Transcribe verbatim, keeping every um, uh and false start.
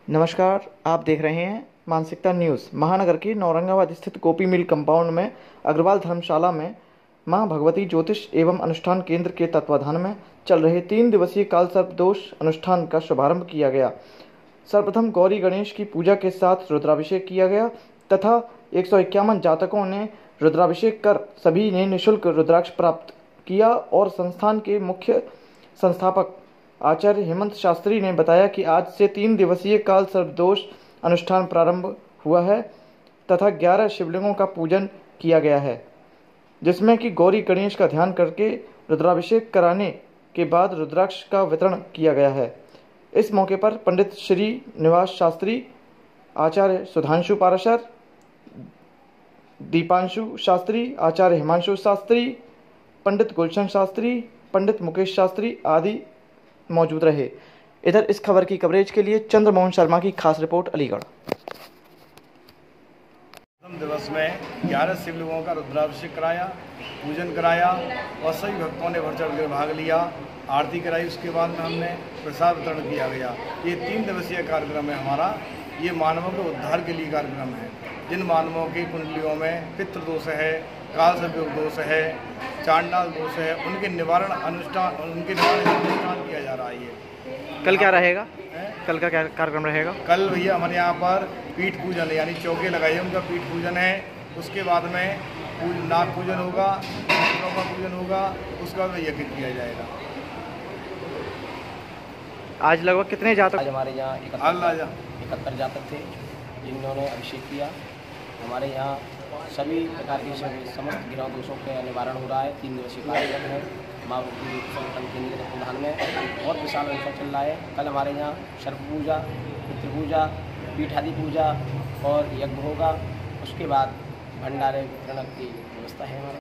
नमस्कार, आप देख रहे हैं मानसिकता न्यूज़। महानगर के नौरंगाबाद स्थित गोपी मिल कंपाउंड में अग्रवाल धर्मशाला में मां भगवती ज्योतिष एवं अनुष्ठान केंद्र के तत्वाधान में चल रहे तीन दिवसीय काल सर्प दोष अनुष्ठान का शुभारंभ किया गया। सर्वप्रथम गौरी गणेश की पूजा के साथ रुद्राभिषेक किया गया तथा एक सौ इक्यावन जातकों ने रुद्राभिषेक कर सभी ने निःशुल्क रुद्राक्ष प्राप्त किया और संस्थान के मुख्य संस्थापक आचार्य हेमंत शास्त्री ने बताया कि आज से तीन दिवसीय काल सर्पदोष अनुष्ठान प्रारंभ हुआ है तथा ग्यारह शिवलिंगों का पूजन किया गया है, जिसमें कि गौरी गणेश का ध्यान करके रुद्राभिषेक कराने के बाद रुद्राक्ष का वितरण किया गया है। इस मौके पर पंडित श्री निवास शास्त्री, आचार्य सुधांशु पाराशर, दीपांशु शास्त्री, आचार्य हिमांशु शास्त्री, पंडित गुलशन शास्त्री, पंडित मुकेश शास्त्री आदि मौजूद रहे। इधर इस खबर की कवरेज के लिए चंद्रमोहन शर्मा की खास रिपोर्ट अलीगढ़। प्रथम दिवस में ग्यारह शिवलिंगों का रुद्राभिषेक कराया, पूजन कराया और सभी भक्तों ने बढ़ चढ़ कर भाग लिया, आरती कराई। उसके बाद में हमने प्रसाद वितरण किया गया। ये तीन दिवसीय कार्यक्रम है हमारा। ये मानवों के उद्धार के लिए कार्यक्रम है। जिन मानवों की कुंडलियों में पितृदोष है, काल सर्प दोष है, चांडाल दोष है, उनके निवारण अनुष्ठान उनके निवारण अनुष्ठान किया जा रहा है। ये कल क्या रहेगा? कल का क्या कार्यक्रम रहेगा? कल भैया हमारे यहाँ पर पीठ पूजन यानी चौके लगाए, उनका पीठ पूजन है। उसके बाद में नाग पूजन होगा, फूलों का पूजन होगा, उसके बाद में यज्ञ किया जाएगा। आज लगभग कितने जातक? आज हमारे यहाँ इकहत्तर जातक थे जिन्होंने अभिषेक किया। हमारे यहाँ सभी प्रकार के सभी समस्त ग्रह दोषों का निवारण हो रहा है। तीन दिवसीय कार्यक्रम है माँ भगवती संगठन केंद्र के तत्वाधान में और विशाल अवसर चल रहा है। कल हमारे यहाँ सर्प पूजा, पितृ पूजा, पीठ आदि पूजा और यज्ञ होगा। उसके बाद भंडारे वितरण की व्यवस्था है हमारे।